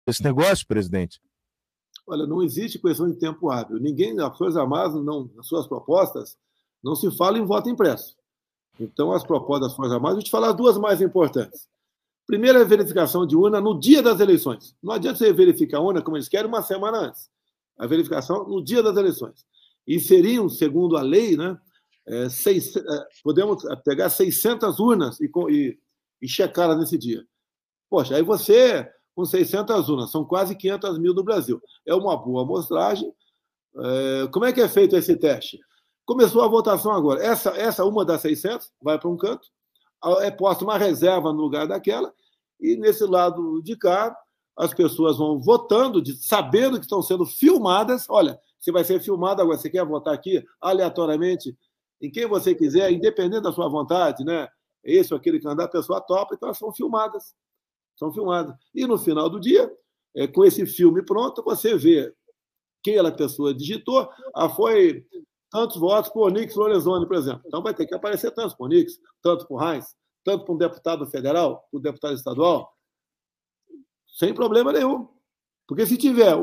esse negócio, presidente? Olha, não existe questão de tempo hábil. Ninguém, as Forças Armadas, nas suas propostas, não se fala em voto impresso. Então, as propostas das Forças Armadas, a gente fala as duas mais importantes. Primeiro é a verificação de urna no dia das eleições. Não adianta você verificar a urna, como eles querem, uma semana antes. A verificação no dia das eleições. E seriam, segundo a lei, né, podemos pegar 600 urnas e checá-las nesse dia. Poxa, aí você, com 600 urnas, são quase 500 mil no Brasil. É uma boa amostragem. Como é que é feito esse teste? Começou a votação agora. Essa uma das 600 vai para um canto, é posta uma reserva no lugar daquela, e nesse lado de cá, as pessoas vão votando, sabendo que estão sendo filmadas. Olha, você vai ser filmado agora, você quer votar aqui aleatoriamente, em quem você quiser, independente da sua vontade, né? Esse ou aquele candidato, a pessoa topa, então elas são filmadas. São filmadas. E no final do dia, com esse filme pronto, você vê quem a pessoa digitou. Foi tantos votos por Onyx Lorenzoni, por exemplo. Então vai ter que aparecer tantos por Onyx, tanto por Heinz, tanto para um deputado federal, para um deputado estadual, sem problema nenhum. Porque se tiver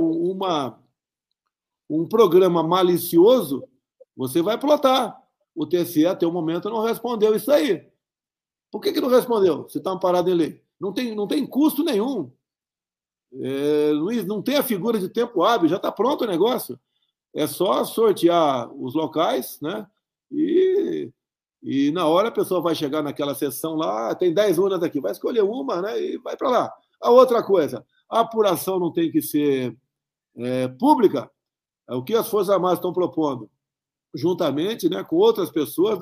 um programa malicioso, você vai plotar. O TSE, até o momento, não respondeu isso aí. Por que não respondeu, se está amparado em lei? Não tem custo nenhum. Não tem a figura de tempo hábil, já está pronto o negócio. É só sortear os locais, né? E na hora a pessoa vai chegar naquela sessão lá, tem 10 urnas aqui, vai escolher uma, né? E vai para lá. A outra coisa, a apuração não tem que ser pública. É o que as Forças Armadas estão propondo, juntamente, né, com outras pessoas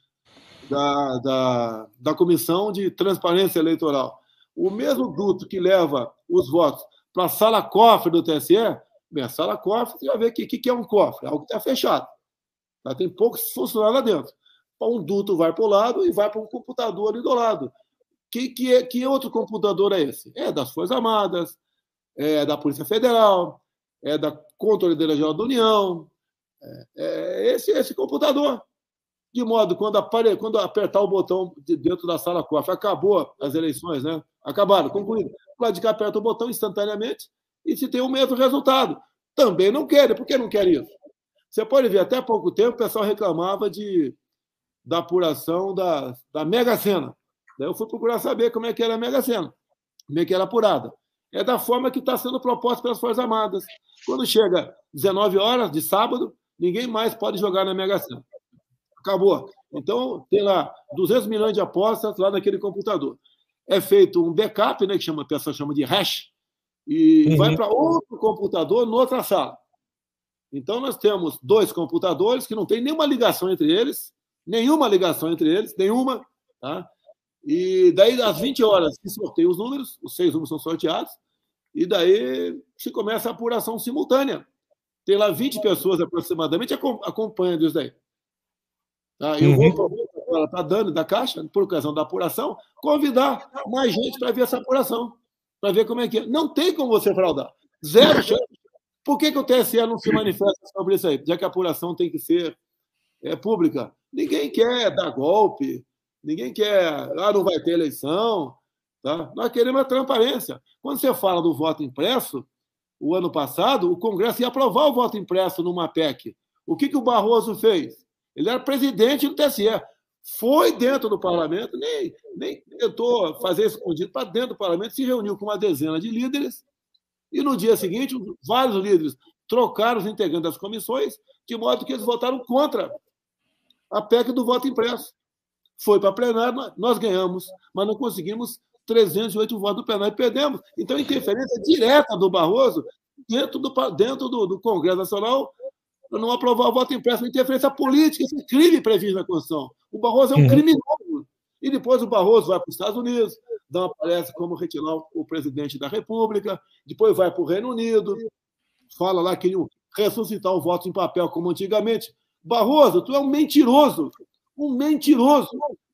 da Comissão de Transparência Eleitoral. O mesmo duto que leva os votos para a sala cofre do TSE, bem, a sala cofre, você vai ver o que é um cofre, é algo que está fechado. Tá? Tem poucos funcionários lá dentro. Um duto vai para o lado e vai para um computador ali do lado. Que outro computador é esse? É das Forças Armadas, é da Polícia Federal, é da Controladoria Geral da União, esse computador. De modo, quando apertar o botão dentro da sala cofre, acabou as eleições, né? Acabaram, concluído. O lado de cá aperta o botão instantaneamente e se tem o mesmo resultado. Também não querem. Por que não querem isso? Você pode ver, até há pouco tempo, o pessoal reclamava da apuração da Mega Sena. Daí eu fui procurar saber como é que era a Mega Sena, como é que era apurada. É da forma que está sendo proposta pelas Forças Armadas. Quando chega 19 horas de sábado, ninguém mais pode jogar na Mega Sena. Acabou. Então, tem lá 200 milhões de apostas lá naquele computador. É feito um backup, né, que a pessoa chama de hash, e vai para outro computador, noutra sala. Então, nós temos 2 computadores que não tem nenhuma ligação entre eles, nenhuma. Tá? E daí, às 20 horas, se sorteia os números, os 6 números são sorteados, e daí se começa a apuração simultânea. Tem lá 20 pessoas aproximadamente acompanhando isso daí. Tá? Eu vou, ela está dando da Caixa, por ocasião da apuração, convidar mais gente para ver essa apuração, para ver como é que é. Não tem como você fraudar. Zero chance. Por que o TSE não se manifesta sobre isso aí? Já que a apuração tem que ser pública. Ninguém quer dar golpe, ninguém quer, não vai ter eleição. Tá? Nós queremos a transparência. Quando você fala do voto impresso, o ano passado, o Congresso ia aprovar o voto impresso numa PEC. O que o Barroso fez? Ele era presidente do TSE. Foi dentro do parlamento, nem tentou fazer escondido para dentro do parlamento, se reuniu com uma dezena de líderes, e no dia seguinte, vários líderes trocaram os integrantes das comissões, de modo que eles votaram contra a PEC do voto impresso. Foi para plenário, nós ganhamos, mas não conseguimos 308 votos do plenário e perdemos. Então, interferência direta do Barroso dentro do Congresso Nacional, não aprovar o voto impresso, interferência política, esse crime previsto na Constituição. O Barroso é um criminoso. E depois o Barroso vai para os Estados Unidos, dá uma palestra como retirar o presidente da República, depois vai para o Reino Unido, fala lá que iam ressuscitar o voto em papel como antigamente. Barroso, tu é um mentiroso. Um mentiroso.